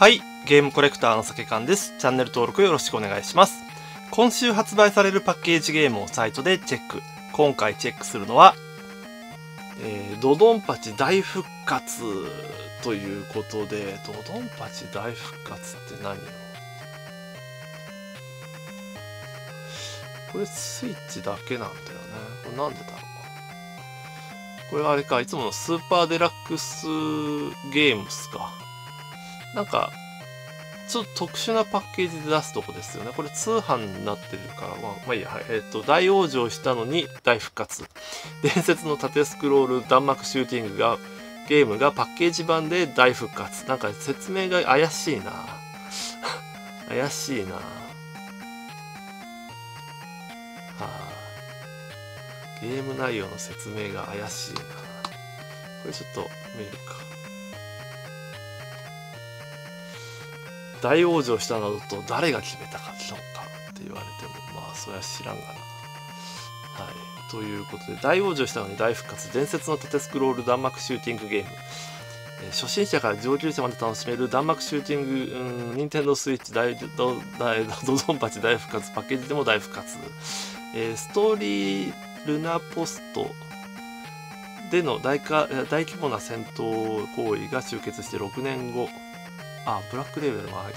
はい、ゲームコレクターのさけかんです。チャンネル登録よろしくお願いします。今週発売されるパッケージゲームをサイトでチェック。今回チェックするのは、ドドンパチ大復活ということで、ドドンパチ大復活って何よ？これスイッチだけなんだよね。これなんでだろう。これあれか、いつものスーパーデラックスゲームスか。なんか、ちょっと特殊なパッケージで出すとこですよね。これ通販になってるから、まあいいや、はい。大往生したのに大復活。伝説の縦スクロール弾幕シューティングゲームがパッケージ版で大復活。なんか説明が怪しいな。怪しいな。はあ、ゲーム内容の説明が怪しいな。これちょっと見るか。大往生したなどと誰が決めたかって言われても、まあそりゃ知らんがな。はい。ということで、大往生したのに大復活、伝説の縦スクロール弾幕シューティングゲーム。初心者から上級者まで楽しめる弾幕シューティング、ニンテンドースイッチドドンパチ大復活、パッケージでも大復活。ストーリールナポストでの大規模な戦闘行為が集結して6年後、ブラックレーベルも入って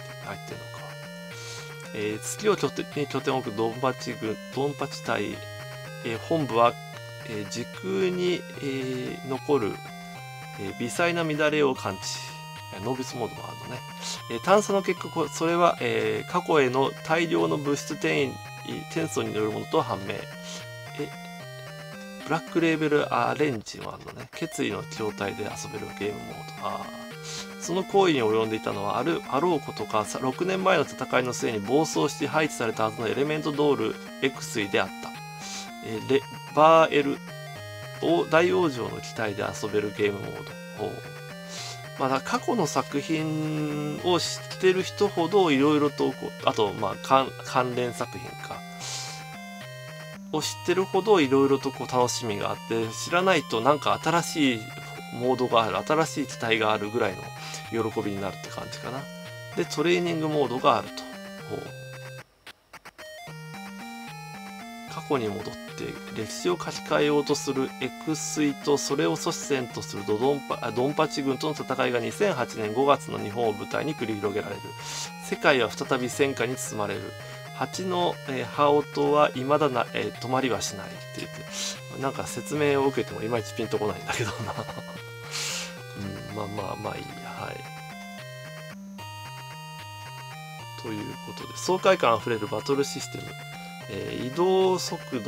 るのか。月を拠点を置くドンパチ隊、本部は、時空に、残る、微細な乱れを感知。ノービスモードもあるのね。探査の結果、それは、過去への大量の物質転送によるものと判明。ブラックレーベルアレンジもあるのね。決意の筐体で遊べるゲームモード。その行為に及んでいたのはあろうことか6年前の戦いの末に暴走して廃棄されたはずのエレメントドール X イであった。バーエル大往生の機体で遊べるゲームモード。まあ、過去の作品を知ってる人ほどいろいろとあと関連作品かを知ってるほどいろいろと楽しみがあって、知らないとなんか新しいモードがある、新しい機体があるぐらいの喜びになるって感じかな。で、トレーニングモードがあると。過去に戻って歴史を書き換えようとする X イとそれを阻止せんとするドンパチ軍との戦いが2008年5月の日本を舞台に繰り広げられる。世界は再び戦火に包まれる。蜂の、羽音は未だ止まりはしないって言って、なんか説明を受けてもいまいちピンとこないんだけどな。まあいいや。はい。ということで、爽快感あふれるバトルシステム。移動速度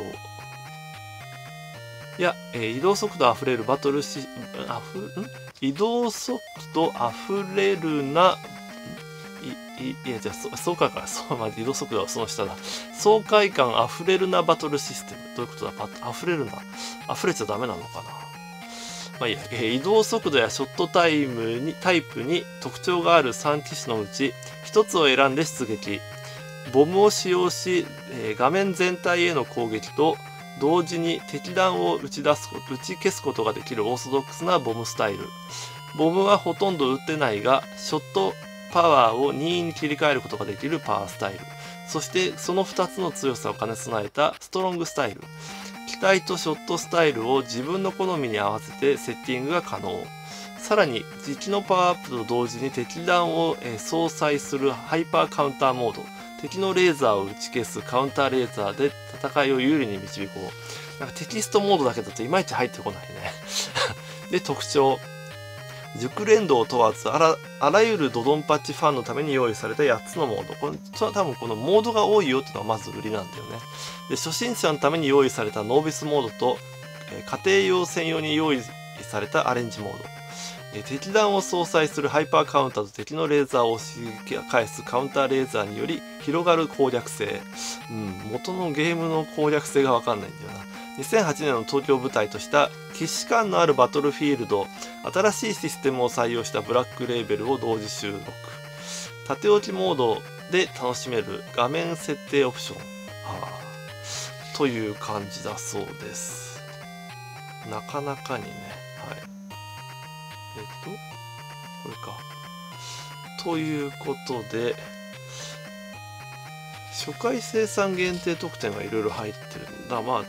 あふれるバトル移動速度あふれる爽快感、移動速度はその下だ。爽快感あふれるなバトルシステム。どういうことだ？あふれるな。あふれちゃダメなのかな。まあいいや。移動速度やショットタイプに特徴がある3機種のうち1つを選んで出撃。ボムを使用し、画面全体への攻撃と同時に敵弾を打ち消すことができるオーソドックスなボムスタイル。ボムはほとんど撃ってないが、ショットパワーを任意に切り替えることができるパワースタイル。そしてその2つの強さを兼ね備えたストロングスタイル。機体とショットスタイルを自分の好みに合わせてセッティングが可能。さらに敵のパワーアップと同時に敵弾を相殺するハイパーカウンターモード。敵のレーザーを打ち消すカウンターレーザーで戦いを有利に導こう。なんかテキストモードだけだといまいち入ってこないね。で、特徴。熟練度を問わずあらゆるドドンパチファンのために用意された8つのモード。多分このモードが多いよっていうのがまず売りなんだよね。で、初心者のために用意されたノービスモードと、家庭用専用に用意されたアレンジモード。敵弾を相殺するハイパーカウンターと敵のレーザーを押し返すカウンターレーザーにより広がる攻略性。元のゲームの攻略性がわかんないんだよな。2008年の東京を舞台とした既視感のあるバトルフィールド、新しいシステムを採用したブラックレーベルを同時収録。縦置きモードで楽しめる画面設定オプション。という感じだそうです。なかなかにね。はい。これか。 ということで、初回生産限定特典がいろいろ入ってるんだ。まあ、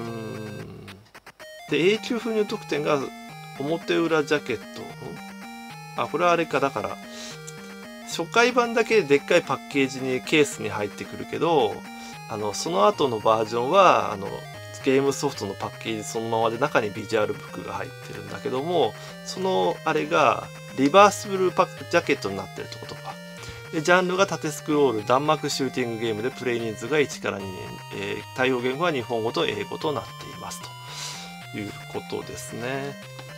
で、永久封入特典が表裏ジャケット。あ、これはあれか。だから、初回版だけでっかいパッケージにケースに入ってくるけど、その後のバージョンは、ゲームソフトのパッケージそのままで中にビジュアルブックが入ってるんだけども、そのあれがリバーシブルジャケットになってるってことか。でジャンルが縦スクロール弾幕シューティングゲームでプレイ人数が1から2年、対応言語は日本語と英語となっていますということですね。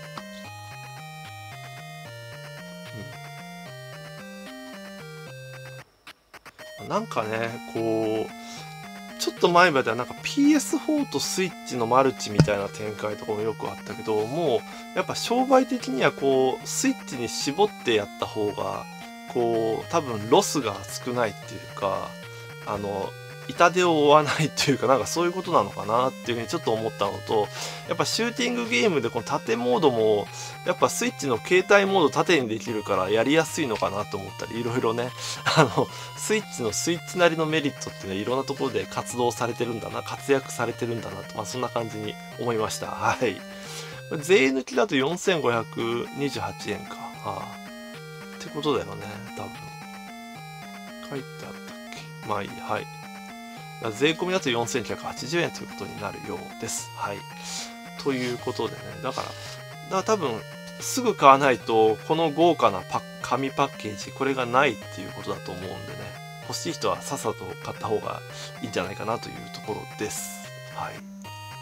なんかね、こうちょっと前まではなんか PS4 とスイッチのマルチみたいな展開とかもよくあったけど、もうやっぱ商売的にはこうスイッチに絞ってやった方がこう多分ロスが少ないっていうか、痛手を負わないっていうか、なんかそういうことなのかなっていうふうにちょっと思ったのと、やっぱシューティングゲームでこの縦モードもやっぱスイッチの携帯モード縦にできるからやりやすいのかなと思ったり、いろいろね、スイッチなりのメリットってね、いろんなところで活躍されてるんだなと、まあそんな感じに思いました。はい。税抜きだと4528円か。ってことだよね、多分。書いてあったっけ。まあいい。はい。税込みだと4980円ということになるようです。はい。ということでね、だから多分すぐ買わないとこの豪華な紙パッケージこれがないっていうことだと思うんでね、欲しい人はさっさと買った方がいいんじゃないかなというところです。はい。